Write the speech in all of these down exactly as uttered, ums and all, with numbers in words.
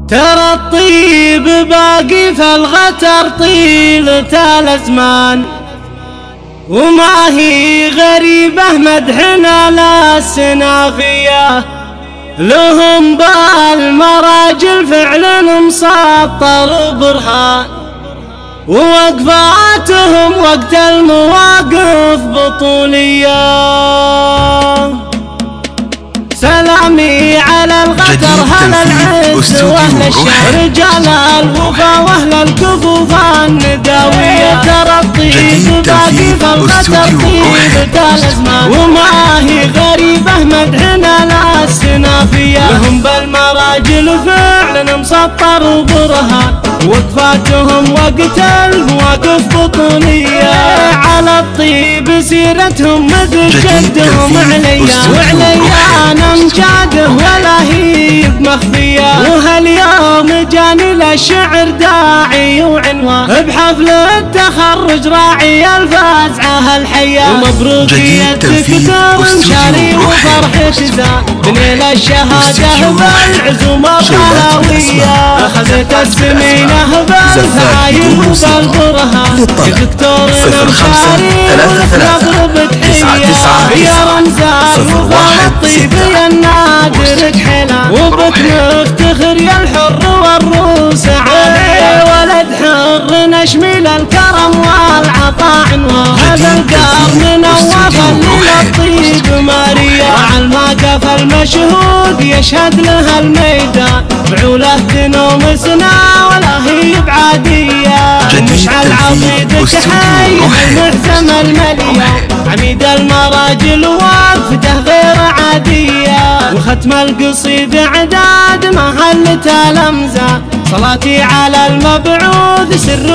ترى الطيب باقي فالغتر طيلة الأزمان، وما هي غريبة مدحنا للسنافية، لهم بالمراجل فعل مسطر برهان، ووقفاتهم وقت المواقف بطولية. سلامي على الغتر هل العز واهل الشر، رجال الوفا واهل الكفوف النداوية. ترى الطيب باقي فالغتر طيبة الازمان، وما هي غريبة مدحنا للسنافية، لهم بالمراجل فعل مسطر وبرهان، وقفاتهم وقت المواقف بطولية. على الطيب سيرتهم مثل جدهم عليا، وعليا انا مجاده ولا هي بمخفية. وهاليوم جاني للشعر داعي وعنوان، بحفل التخرج راعي الفزعة الحية، ومبروكية دكتور مشاري وفرحة زان، بنيل الشهادة بالعزومة الطلاوية. اخذت السمينة بالفعايل وبالبرهان، دكتور مشاري ونضرب تحية. يا رمز الوفا والطيب يا النادر كحلا، وبك نفتخر يا الحر والروس عليه. ولد حر نشمل الكرم والعطاء عنوان، هذا القرن نوفا للطيب ماريا، مع الموقف المشهود يشهد لها الميدان، بعوله تنومسنا ولا هي بعادية. ومشعل عضيد تحية المعزم المليون، عميد المراجل وقفته غير عادية، وختم القصيد اعداد محلته الامزان، صلاتي على المبعوث سر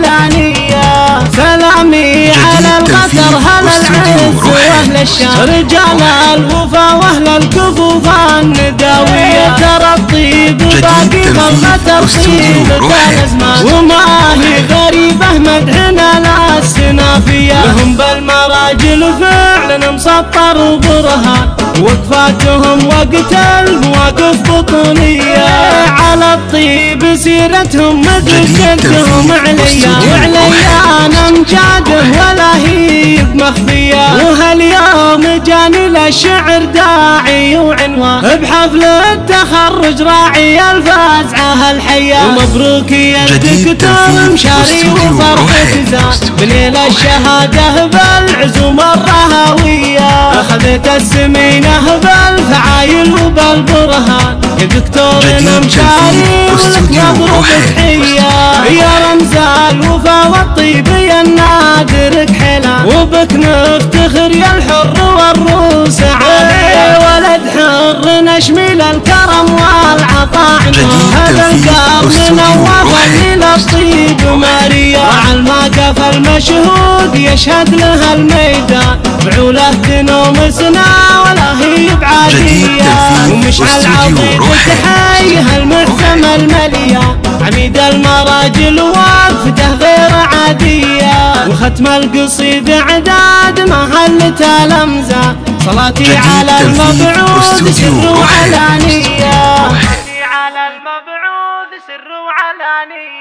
وعلانية. سلامي على الغتر هل العز واهل الشر، رجال الوفا واهل الكفوف النداوية. ترى الطيب باقي فالغتر طيبة الازمان، وما هي غريبة مدحنا للسنافية، لهم بالمراجل فعل مسطر وبرهان، وقفاتهم وقت المواقف بطولية. على الطيب سيرتهم مثل جدهم عليا، وعليا انا مجاده ولا هي بمخفية. وهاليوم جاني للشعر داعي وعنوان، بحفل التخرج راعي الفزعة الحية، ومبروكية دكتور مشاري وفرحة زان، بليل الشهادة بالعزومة الرهاوية. اخذت السمينة بالفعايل وبالبرهان، يا دكتور مشاري ولك مبروك تحية. يا رمز الوفا والطيب يا النادر كحلا، وبك نفتخر يا الحر والروس عليه. ولد حر نشمل الكرم والعطاء عنوان، هذا القرن نوفا للطيب ماريا، مع الموقف المشهود يشهد لها الميدان، بعوله تنومسنا ولا هي بعادية. ومشعل عضيد تحية المعزم المليون، عميد المراجل وقفته غير عادية، وختم القصيد اعداد محلته الامزان، صلاتي على المبعوث سر وعلانية، صلاتي على المبعوث سر وعلانية.